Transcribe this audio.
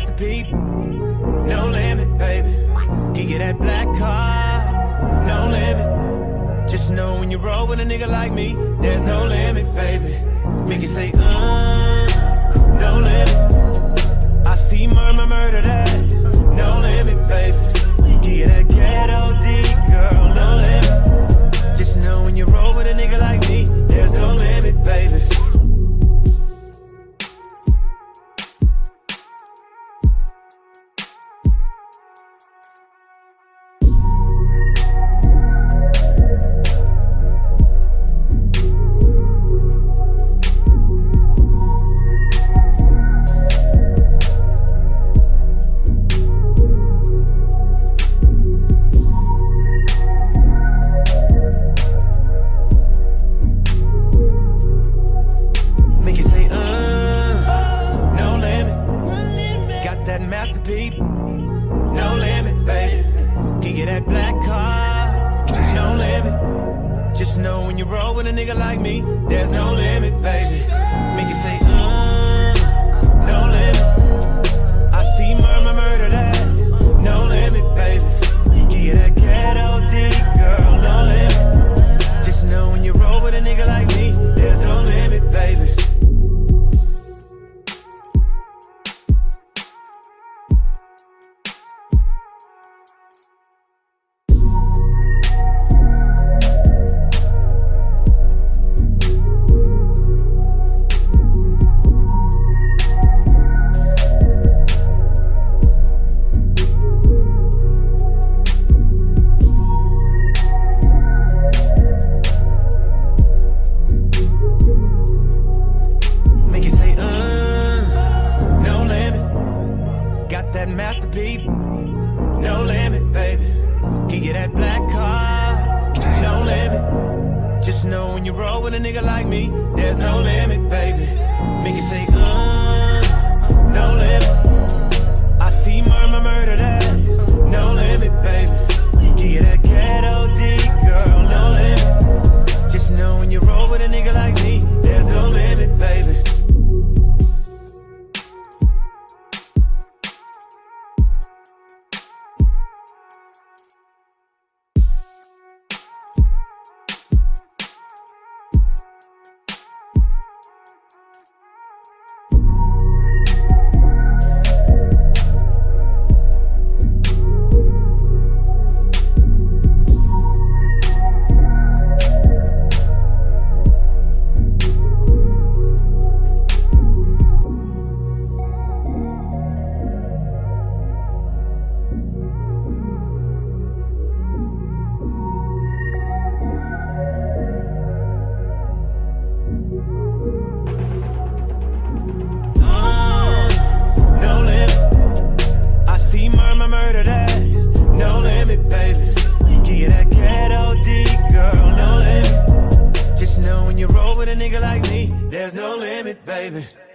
masterpiece. No limit, baby. Can get that black car, no limit. Just know when you roll with a nigga like me, there's no limit, baby. Make it say, no limit. I see murder that, no limit, baby. Get that ghetto D, girl, no limit. Just know when you roll with a nigga like me, there's no limit, baby. Masterpiece, no limit, baby. Can get that black car, no limit. Just know when you roll with a nigga like me, there's no limit, baby. Make it say, no limit. I see murder that, no limit, baby. Get that ghetto D, girl, no limit. Just know when you roll with a nigga like me, there's no limit, baby. That masterpiece, no limit, baby. Can get that black car, no limit. Just know when you roll with a nigga like me, there's no limit, baby. Make it say, no limit. I see murder that, no limit, baby. Get that ghetto D, girl, no limit. Just know when you roll with a nigga like me, there's no limit, baby. Murder that, no limit, baby. Get that ghetto D, girl, no limit. Just know when you roll with a nigga like me, there's no limit, baby.